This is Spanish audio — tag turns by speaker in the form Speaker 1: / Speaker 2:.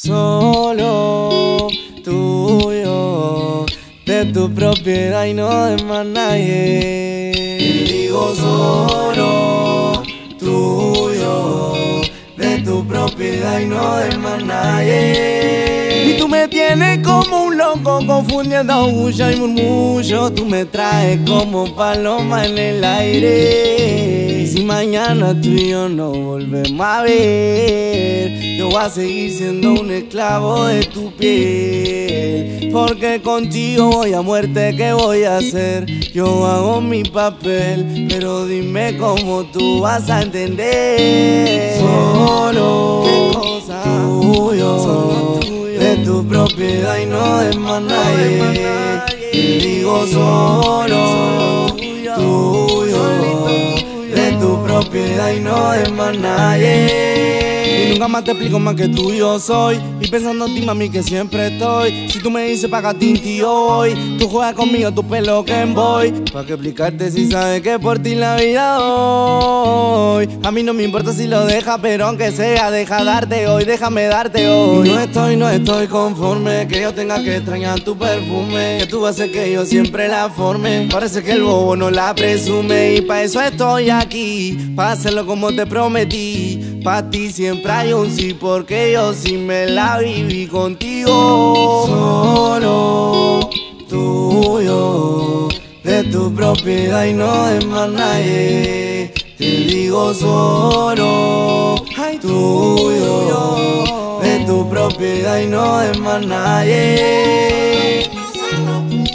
Speaker 1: Solo tuyo, de tu propiedad y no de más nadie.
Speaker 2: Te digo solo tuyo, de tu propiedad y no de más nadie.
Speaker 1: Y tú me tienes como un loco confundiendo aullo y murmullo. Tú me traes como paloma en el aire. Y si mañana tú y yo no volvemos a ver, yo voy a seguir siendo un esclavo de tu piel. Porque contigo voy a muerte, ¿qué voy a hacer? Yo hago mi papel, pero dime cómo tú vas a entender.
Speaker 2: Solo
Speaker 1: ¿qué cosa?
Speaker 2: tuyo, de tu propiedad y no de más nadie. Te digo solo tuyo, de tu propiedad y no de más nadie.
Speaker 1: Y nunca más te explico más que tú yo soy. Y pensando en ti, mami, que siempre estoy. Si tú me dices pa' Tinti yo voy. Tú juegas conmigo, tu pelo Game Boy. ¿Pa' qué explicarte si sabes que por ti la vida doy? A mí no me importa si lo dejas, pero aunque sea, deja darte hoy, déjame darte hoy. Y no estoy conforme que yo tenga que extrañar tu perfume, que tú haces que yo siempre la forme. Parece que el bobo no la presume. Y pa' eso estoy aquí, pa' hacerlo como te prometí. Pa' ti siempre hay un sí, porque yo sí me la viví contigo.
Speaker 2: Solo tuyo, de tu propiedad y no de más nadie. Te digo solo tuyo, de tu propiedad y no de más nadie.